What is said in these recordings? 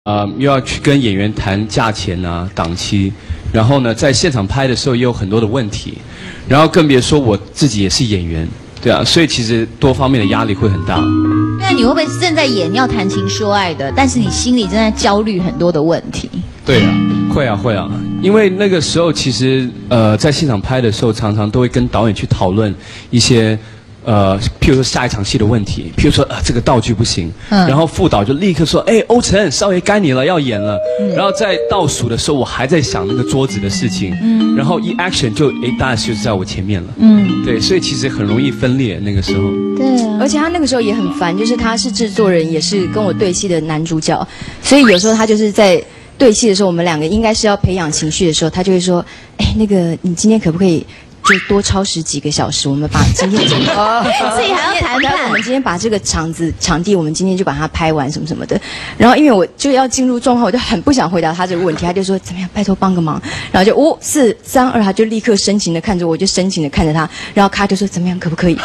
又要去跟演员谈价钱啊、档期，然后呢，在现场拍的时候也有很多的问题，然后更别说我自己也是演员，对啊，所以其实多方面的压力会很大。 对啊，你会不会正在演要谈情说爱的，但是你心里正在焦虑很多的问题？ 对啊，会啊，因为那个时候其实在现场拍的时候，常常都会跟导演去讨论一些。譬如说下一场戏的问题，譬如说这个道具不行，然后副导就立刻说，欧晨，少爷该你了，要演了。然后在倒数的时候，我还在想那个桌子的事情，然后一 action 就大家就在我前面了，对，所以其实很容易分裂那个时候。 对啊，而且他那个时候也很烦，就是他是制作人，也是跟我对戏的男主角，所以有时候他就是在对戏的时候，我们两个应该是要培养情绪的时候，他就会说，那个你今天可不可以？就多超时几个小时，我们把今天这个， 所以还要谈判。 我们今天把这个场地，我们今天就把它拍完什么什么的。然后因为我就要进入状况，我就很不想回答他这个问题，他就说怎么样，拜托帮个忙。然后就5、4、3、2，他就立刻深情的看着我，就深情的看着他。然后他就说怎么样，可不可以？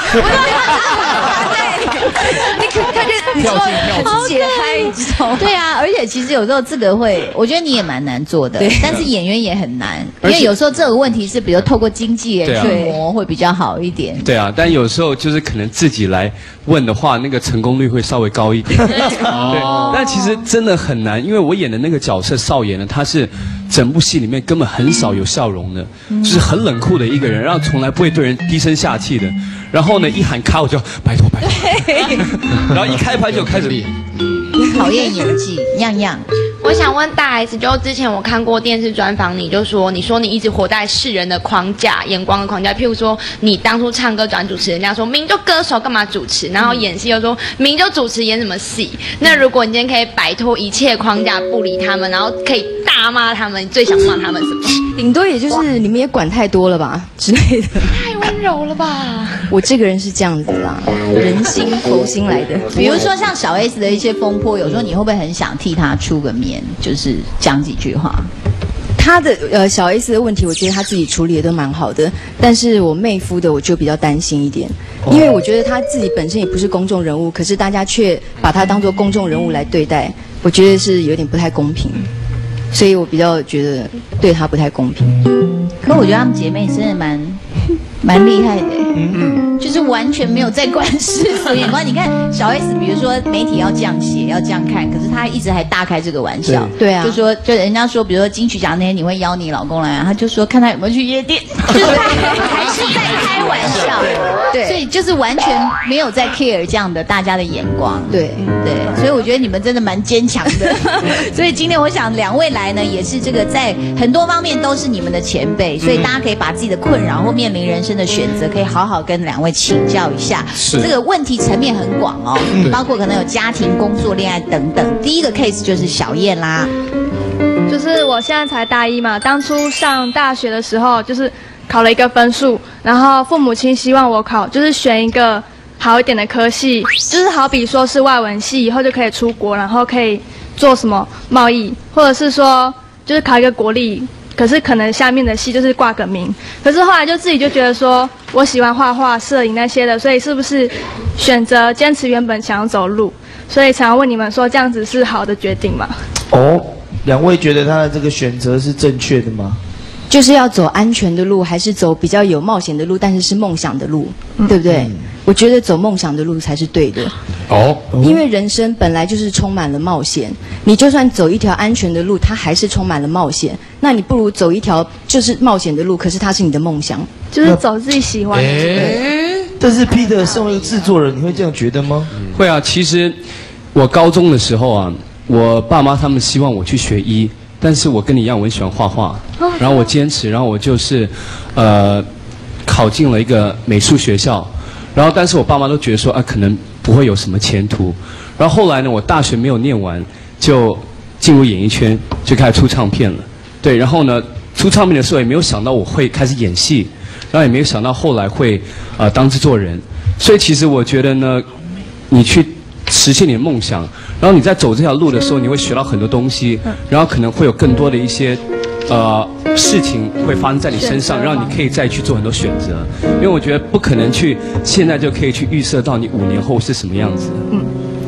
你说解嗨，你知道吗？ 对啊，而且其实有时候这个会，我觉得你也蛮难做的，但是演员也很难，因为有时候这个问题是，比如透过经纪人去磨会比较好一点。 对啊，但有时候就是可能自己来问的话，那个成功率会稍微高一点。对，但其实真的很难，因为我演的那个角色少爷呢，他是整部戏里面根本很少有笑容的，就是很冷酷的一个人，然后从来不会对人低声下气的。然后呢，一喊卡我就拜托，然后一开拍就开始考验演技，样样。 我想问大 S， 就之前我看过电视专访，你说你一直活在世人的框架、眼光的框架，譬如说你当初唱歌转主持人家说明就歌手干嘛主持，然后演戏又说明就主持演什么戏。那如果你今天可以摆脱一切框架，不理他们，然后可以大骂他们，你最想骂他们什么？ 顶多也就是你们也管太多了吧之类的。 太温柔了吧？ 我这个人是这样子啦，人心佛心来的。 比如说像小 S 的一些风波，有时候你会不会很想替他出个面，就是讲几句话？ 他的小 S 的问题，我觉得他自己处理的都蛮好的，但是我妹夫的我就比较担心一点，因为我觉得他自己本身也不是公众人物，可是大家却把他当作公众人物来对待，我觉得是有点不太公平，所以我比较觉得对他不太公平。 可我觉得她们姐妹真的蛮厉害的，就是完全没有在管世俗眼光。你看小 S， 比如说媒体要这样写，要这样看，可是她一直还大开这个玩笑。 对啊， 就人家说，比如说金曲奖那天你会邀你老公来啊，他就说看他有没有去夜店，就是还是在开玩笑。对，所以就是完全没有在 care 这样的大家的眼光。 对， 所以我觉得你们真的蛮坚强的。所以今天我想两位来呢，也是这个在很多方面都是你们的前辈，所以大家可以把自己的困扰或面临人生的选择，可以好好跟两位请教一下。这个问题层面很广哦，包括可能有家庭、工作、恋爱等等。第一个 case 就是小燕啦， 就是我现在才大一嘛，当初上大学的时候就是考了一个分数，然后父母亲希望我就是选一个好一点的科系，就是好比说是外文系，以后就可以出国，然后可以做什么贸易，或者是说就是考一个国立。可是可能下面的系就是挂个名，可是后来就自己就觉得说我喜欢画画、摄影那些的，所以是不是选择坚持原本想要走路？所以想要问你们说，这样子是好的决定吗？ 两位觉得他的这个选择是正确的吗？ 就是要走安全的路，还是走比较有冒险的路，但是是梦想的路，对不对？我觉得走梦想的路才是对的。因为人生本来就是充满了冒险，你就算走一条安全的路，它还是充满了冒险。那你不如走一条就是冒险的路，可是它是你的梦想， 就是走自己喜欢的。 但是 Peter 身为制作人，你会这样觉得吗？ 会啊，其实我高中的时候啊，我爸妈他们希望我去学医。但是我跟你一样，我很喜欢画画，然后我坚持，然后我就是考进了一个美术学校，然后但是我爸妈都觉得说可能不会有什么前途，然后后来呢，我大学没有念完就进入演艺圈，就开始出唱片了。对，然后呢，出唱片的时候也没有想到我会开始演戏，然后也没有想到后来会当制作人。所以其实我觉得呢，你去实现你的梦想，然后你在走这条路的时候，你会学到很多东西，然后可能会有更多的一些事情会发生在你身上，让你可以再去做很多选择。因为我觉得不可能现在就可以去预设到你5年后是什么样子。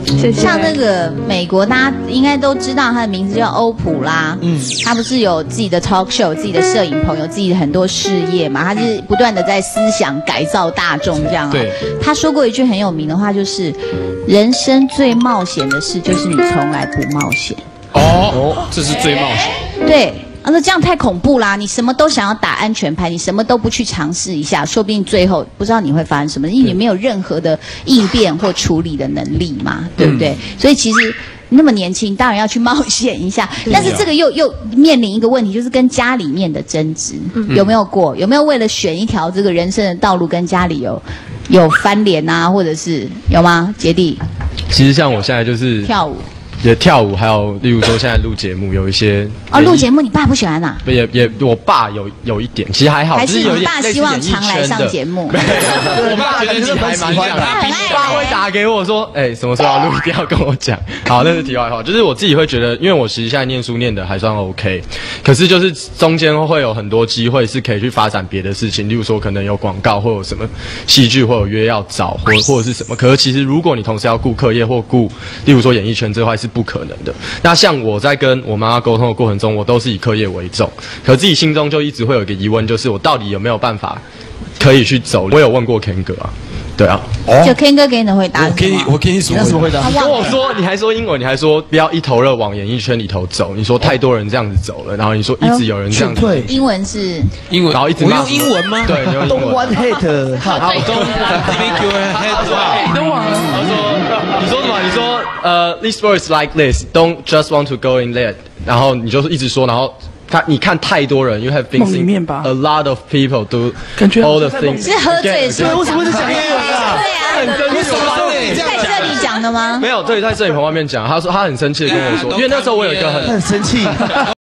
谢谢。 像那个美国，大家应该都知道他的名字叫欧普拉，他不是有自己的 talk show、自己的摄影棚、有自己的很多事业嘛？他是不断的在思想改造大众这样。 对，他说过一句很有名的话，就是人生最冒险的事就是你从来不冒险。 这是最冒险。 对。那这样太恐怖啦！你什么都想要打安全牌，你什么都不去尝试一下，说不定最后不知道你会发生什么，因为你没有任何的应变或处理的能力嘛，对不对？所以其实那么年轻，当然要去冒险一下。但是这个又面临一个问题，就是跟家里面的争执，有没有过？有没有为了选一条这个人生的道路，跟家里有翻脸啊，或者是有吗？杰弟， 其实像我现在就是跳舞。 也跳舞，还有例如说现在录节目，有一些录节目你爸不喜欢啊？ 也我爸有一点，其实还好， 还是有你爸希望常来上节目？ 我爸觉得你还蛮想的，爸会打给我说，什么时候要录，一定要跟我讲。好，那是题外话，就是我自己会觉得，因为我其实现在念书念的还算 OK， 可是就是中间会有很多机会是可以去发展别的事情，例如说可能有广告或有什么戏剧或有约要找或者是什么。可是其实如果你同时要顾课业或顾，例如说演艺圈这块是不可能的。那像我在跟我妈妈沟通的过程中，我都是以课业为重，可自己心中就一直会有一个疑问，就是我到底有没有办法可以去走？我有问过 Ken 哥啊，对啊， 就 Ken 哥给你的回答， 我给你什么回答？ 你跟我说，你还说英文，你还说不要一头热往演艺圈里头走，你说太多人这样子走了，然后你说一直有人这样子， 英文是英文， 然后一直我用英文吗？ 对，你用英文。 Don't want hate， 好 ，Don't make your head。 你都忘了？你说什么？你说these words like this don't just want to go in there， 然后你就是一直说，然后你看太多人 ，you have been seeing a lot of people do all the things。 是喝醉的时候， 为什么是讲英文啊？ 对啊，在这里讲的吗？ 没有，对，在摄影棚外面讲，他说他很生气的跟我说，因为那时候我有一个很生气。